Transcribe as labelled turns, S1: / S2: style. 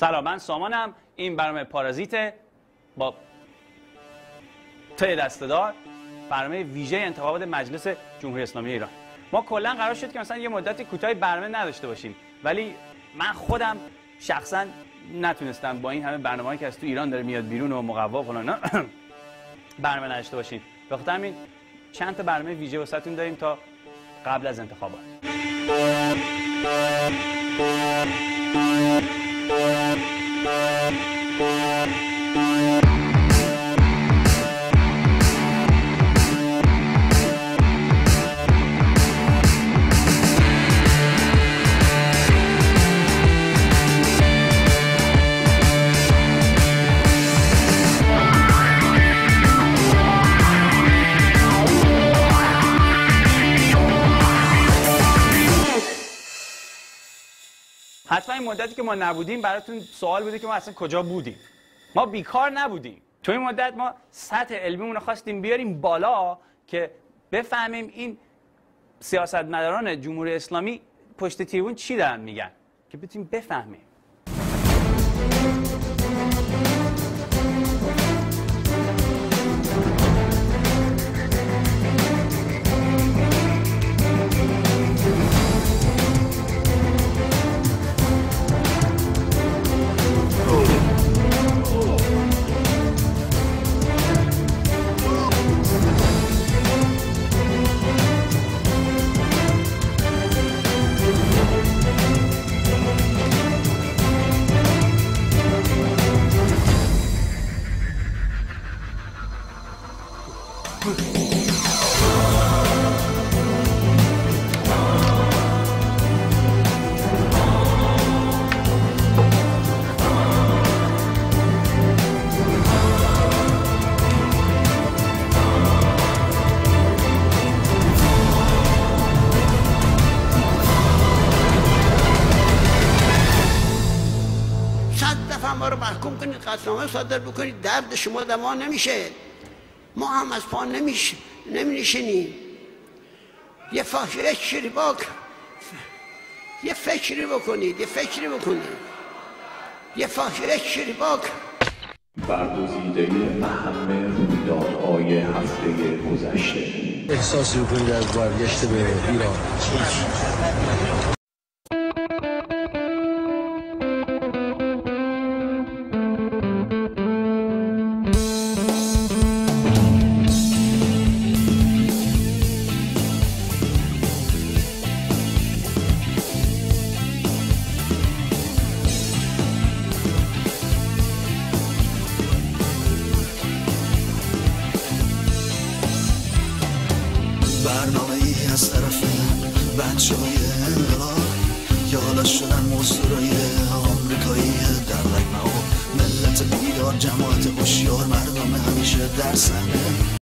S1: سلام، من سامانم. این برنامه پارازیت با ته دسته‌دار، برنامه ویژه انتخابات مجلس جمهوری اسلامی ایران. ما کلا قرار شد که مثلا یه مدتی کوتاهی برنامه نداشته باشیم، ولی من خودم شخصا نتونستم با این همه برنامه‌ای که از تو ایران داره میاد بیرون و مقوا فلان برنامه نداشته باشیم. به خاطر همین چند تا برنامه ویژه واسهتون داریم تا قبل از انتخابات. حتما این مدتی که ما نبودیم براتون سوال بوده که ما اصلا کجا بودیم. ما بیکار نبودیم. تو این مدت ما سطح علمیمون رو خواستیم بیاریم بالا که بفهمیم این سیاستمداران جمهوری اسلامی پشت تریبون چی دارن میگن، که بتونیم بفهمیم.
S2: ما رو محکوم کنید، قطعنامه صادر بکنید، درد شما دوا نمیشه. ما هم از پا نمی‌نشینیم. یه فکری بکنید.
S3: برگزیده اهم رویدادهای هفته گذشته.
S4: احساسی بکنید از برگشت به ایران.
S5: برنامه ای از طرف بچه های انقلاب که حالا شدن مزدورای آمریکایی در رگمه ها، ملت بیدار، جماعت هوشیار، مردم همیشه در صحنه.